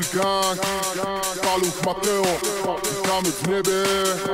Gang, Paluch Mateo, witamy w niebie.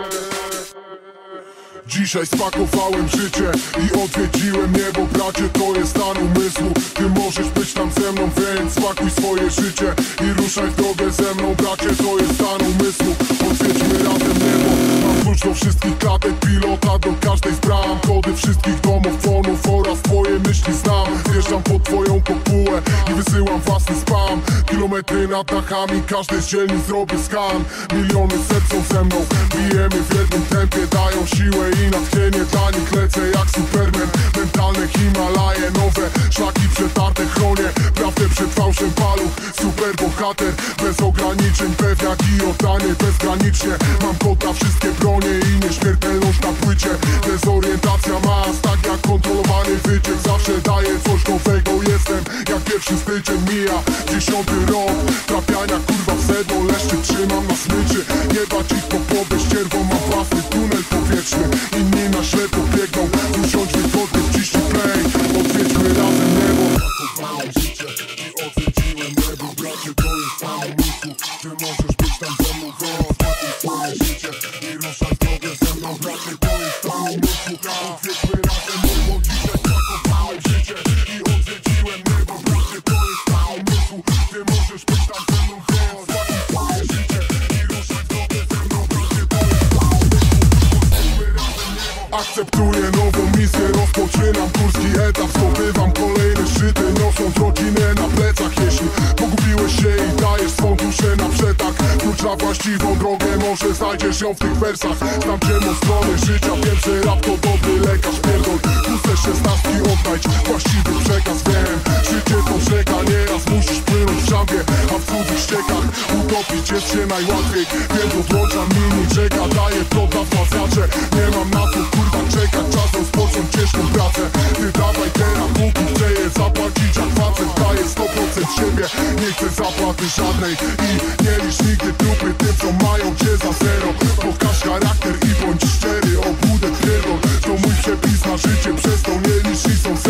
Dzisiaj spakowałem życie i odwiedziłem niebo. Bracie, to jest stan umysłu. Ty możesz być tam ze mną, więc spakuj swoje życie i ruszaj w drogę ze mną. Bracie, to jest stan umysłu. Odwiedźmy razem niebo. Mam klucz do wszystkich klatek, pilota do każdej z bram. Kody wszystkich domofonów oraz twoje myśli znam. Wjeżdżam pod twoją kopułę i wysyłam własny spam. Kilometry nad dachami, każdej z dzielnic zrobię skan. Miliony serc są ze mną, bijemy w jednym tempie. Dają siłę i natchnienie, dla nich lecę jak Superman. Mentalne Himalaje, nowe szlaki przetarte chronię. Prawdę przed fałszem, Paluch, super bohater. Bez ograniczeń, pewniak i oddanie bezgranicznie. Mam kod na wszystkie bronie i nieśmiertelność na płycie. Dezorientacja mas, tak jak kontrolowany wyciek. Zawsze daję coś nowego, jestem jak pierwszy styczeń. Mija 10 rok trafiania, kurwa w sedno. Leszcze trzymam na smyczy, nie bać ich po głowie ścierwą. Mam własny tunel powietrzny, inni na ślepo biegną. Usiądź wygodnie, wciśnij play, odwiedźmy razem niebo. Zakopałem życie i odwiedziłem niebo. Bracie, to jest stan umysłu. Ty możesz być tam ze mną, zapakuj swoje życie i ruszaj w drogę ze mną. Bracie, to jest stan umysłu. Odwiedźmy razem niebo. Dzisiaj zakopałem życie i odwiedziłem niebo. Bracie, to jest stan umysłu. Ty możesz być tam ze mną, zapakuj swoje życie i ruszaj w drogę ze mną. Bracie, to jest stan umysłu. Akceptuję nową misję, rozpoczynam górski etap. Zdobywam kolejne szczyty, nosząc rodzinę na plecach. Jeśli pogubiłeś się i dajesz swą duszę na przetak, klucz na właściwą drogę, może znajdziesz ją w tych wersach. Znam cię od strony życia, wiem, że rap to dobry lekarz. Pierdol, puste szesnastki, odnajdź właściwy przekaz. Wiem, życie to rzeka, nieraz musisz płynąć w szambie, a w cudzych ściekach utopić jest się najłatwiej. Więc odłączam mini czeka, daję to dla wzmacniacze. Nie mam na to kurwa czekać, czas rozpocząć ciężką pracę. Ty dawaj teraz, póki chcę je zapłacić jak facet. Daję 100% siebie, nie chcę zapłaty żadnej i nie licz nigdy trupy tym, co mają cię za zero. Pokaż charakter i bądź szczery, obłudę pierdol. To mój przepis na życie, przez to nie licz i są